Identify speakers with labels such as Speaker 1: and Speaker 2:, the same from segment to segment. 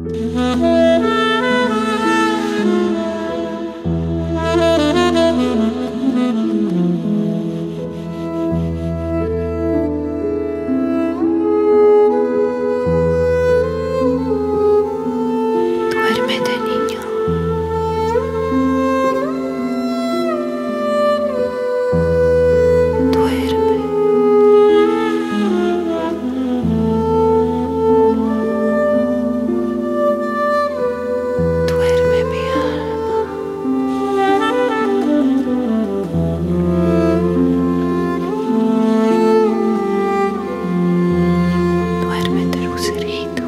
Speaker 1: Duérmete, niño. Duerme. Duerme, mi alma. Duérmete, lucerito.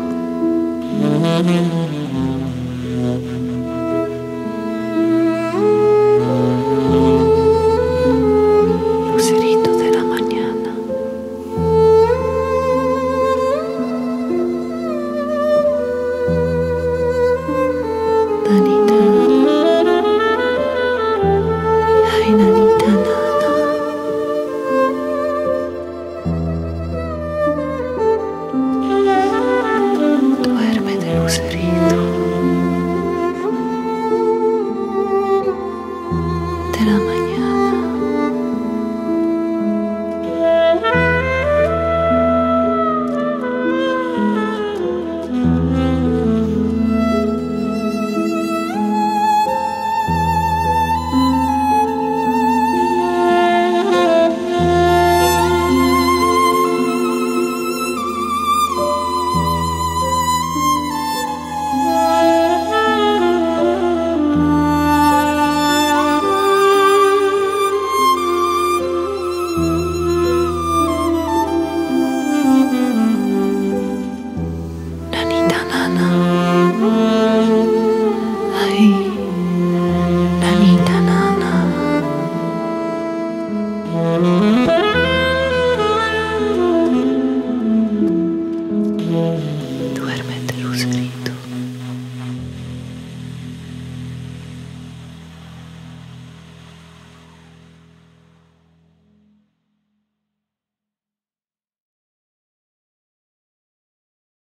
Speaker 1: Lucerito de la mañana. Nanita. Ay, nanita, nana. Duérmete, lucerito de la mañana. Nanita, nana. Ay, nanita, nana.